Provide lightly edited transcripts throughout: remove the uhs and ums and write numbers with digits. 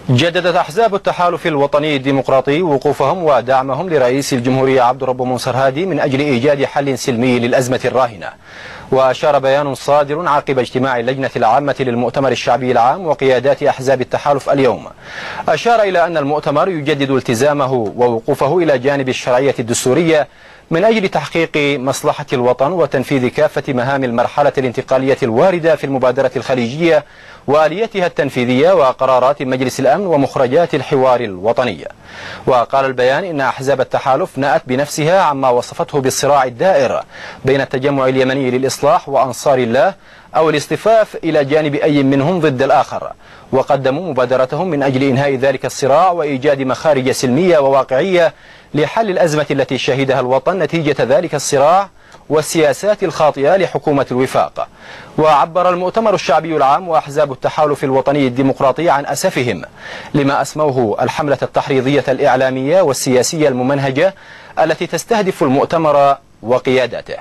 جددت أحزاب التحالف الوطني الديمقراطي وقوفهم ودعمهم لرئيس الجمهورية عبد الرب منصر هادي من أجل إيجاد حل سلمي للأزمة الراهنة. وأشار بيان صادر عقب اجتماع اللجنة العامة للمؤتمر الشعبي العام وقيادات أحزاب التحالف اليوم، أشار إلى أن المؤتمر يجدد التزامه ووقوفه إلى جانب الشرعية الدستورية من أجل تحقيق مصلحة الوطن وتنفيذ كافة مهام المرحلة الانتقالية الواردة في المبادرة الخليجية وآليتها التنفيذية وقرارات مجلس الأمن ومخرجات الحوار الوطني. وقال البيان إن أحزاب التحالف نأت بنفسها عما وصفته بالصراع الدائر بين التجمع اليمني للإصلاح وأنصار الله أو الاصطفاف إلى جانب أي منهم ضد الآخر، وقدموا مبادرتهم من أجل إنهاء ذلك الصراع وإيجاد مخارج سلمية وواقعية لحل الأزمة التي شهدها الوطن نتيجة ذلك الصراع والسياسات الخاطئة لحكومة الوفاق. وعبر المؤتمر الشعبي العام وأحزاب التحالف الوطني الديمقراطي عن أسفهم لما أسموه الحملة التحريضية الإعلامية والسياسية الممنهجة التي تستهدف المؤتمر وقيادته.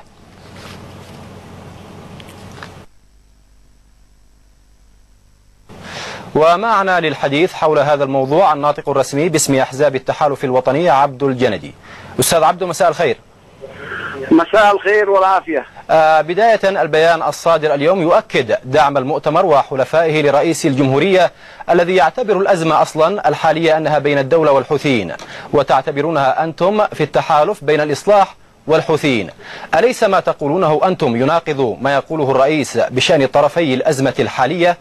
ومعنا للحديث حول هذا الموضوع الناطق الرسمي باسم أحزاب التحالف الوطني عبد الجندي. أستاذ عبدو، مساء الخير. مساء الخير والعافية. بداية، البيان الصادر اليوم يؤكد دعم المؤتمر وحلفائه لرئيس الجمهورية الذي يعتبر الأزمة أصلا الحالية أنها بين الدولة والحوثيين، وتعتبرونها أنتم في التحالف بين الإصلاح والحوثيين. أليس ما تقولونه أنتم يناقض ما يقوله الرئيس بشأن طرفي الأزمة الحالية؟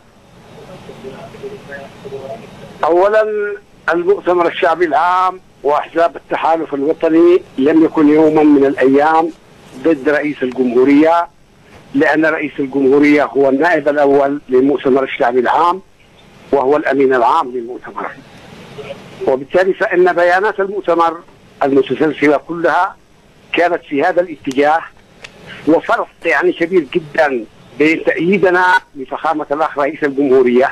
أولا، المؤتمر الشعبي العام وأحزاب التحالف الوطني لم يكن يوما من الأيام ضد رئيس الجمهورية، لأن رئيس الجمهورية هو النائب الأول للمؤتمر الشعبي العام وهو الأمين العام للمؤتمر، وبالتالي فإن بيانات المؤتمر المتسلسلة كلها كانت في هذا الاتجاه. وفرق يعني كبير جدا بين تأييدنا لفخامة الأخ رئيس الجمهورية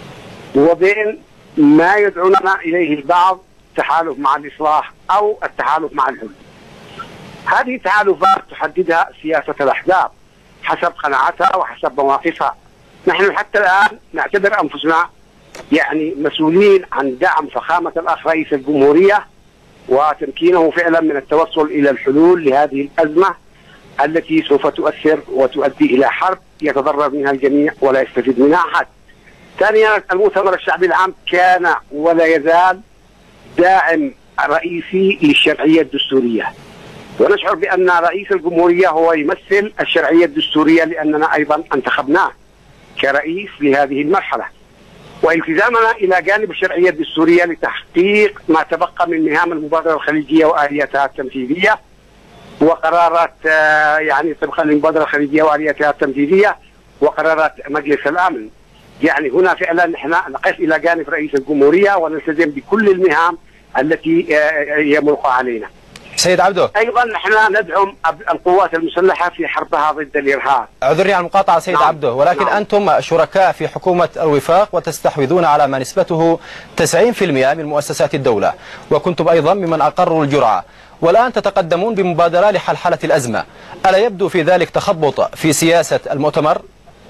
وبين ما يدعوننا إليه البعض، التحالف مع الإصلاح أو التحالف مع الحزب. هذه التحالفات تحددها سياسة الأحزاب حسب قناعاتها وحسب مواقفها. نحن حتى الآن نعتبر أنفسنا يعني مسؤولين عن دعم فخامة الأخ رئيس الجمهورية وتمكينه فعلا من التوصل إلى الحلول لهذه الأزمة التي سوف تؤثر وتؤدي إلى حرب يتضرر منها الجميع ولا يستفيد منها أحد. ثانيا، المؤتمر الشعبي العام كان ولا يزال داعم رئيسي للشرعية الدستورية، ونشعر بأن رئيس الجمهورية هو يمثل الشرعية الدستورية لأننا أيضا انتخبناه كرئيس لهذه المرحلة، والتزامنا إلى جانب الشرعية الدستورية لتحقيق ما تبقى من مهام المبادرة الخليجية وآلياتها التنفيذية وقرارات يعني طبقا للمبادرة الخليجية وآلياتها التنفيذية وقرارات مجلس الأمن. يعني هنا فعلا نحن نقف إلى جانب رئيس الجمهورية ونلتزم بكل المهام التي يملقها علينا. سيد عبدو، أيضا نحن ندعم القوات المسلحة في حربها ضد الإرهاب. اعذرني على المقاطعة سيد عبدو، ولكن أنتم شركاء في حكومة الوفاق وتستحوذون على ما نسبته 90% من مؤسسات الدولة، وكنتم أيضا ممن أقروا الجرعة، والآن تتقدمون بمبادرة لحلحلة الأزمة. ألا يبدو في ذلك تخبط في سياسة المؤتمر؟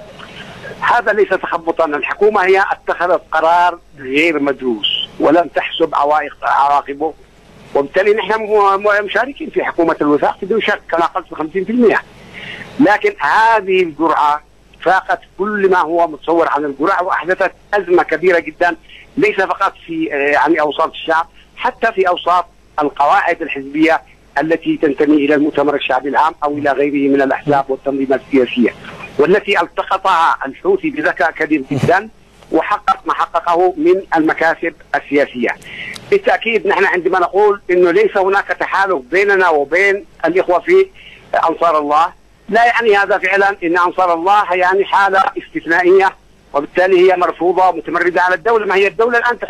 هذا ليس تخبطا. الحكومة هي اتخذت قرار غير مدروس ولم تحسب عواقبه، وبالتالي نحن مشاركين في حكومة الوفاق بدون شك كما قلت ب50%، لكن هذه الجرعة فاقت كل ما هو متصور عن الجرعة وأحدثت أزمة كبيرة جدا ليس فقط في يعني أوساط الشعب، حتى في أوساط القواعد الحزبية التي تنتمي إلى المؤتمر الشعبي العام أو إلى غيره من الأحزاب والتنظيمات السياسية، والتي التقطها الحوثي بذكاء كبير جدا وحقق ما حققه من المكاسب السياسية. بالتأكيد نحن عندما نقول أنه ليس هناك تحالف بيننا وبين الإخوة في أنصار الله، لا يعني هذا فعلا أن أنصار الله يعني حالة استثنائية وبالتالي هي مرفوضة ومتمردة على الدولة. ما هي الدولة الآن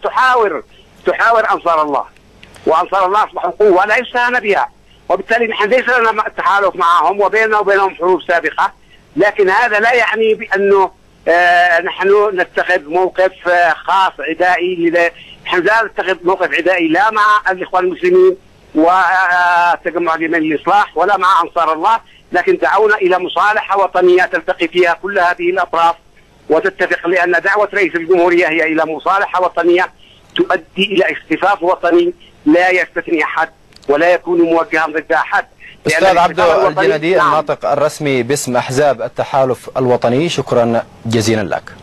تحاور أنصار الله، وأنصار الله أصبحوا قوة لا يستهان بها، وبالتالي نحن ليس لنا تحالف معهم وبيننا وبينهم حروب سابقة، لكن هذا لا يعني بأنه نحن نتخذ موقف خاص عدائي. نحن لا نتخذ موقف عدائي لا مع الإخوان المسلمين والتجمع اليمني للإصلاح ولا مع أنصار الله، لكن دعونا إلى مصالحة وطنية تلتقي فيها كل هذه الأطراف وتتفق، لأن دعوة رئيس الجمهورية هي إلى مصالحة وطنية تؤدي إلى اصطفاف وطني لا يستثني أحد ولا يكون موجها ضد أحد. أستاذ عبدو الجندي، الناطق الرسمي باسم أحزاب التحالف الوطني، شكرا جزيلا لك.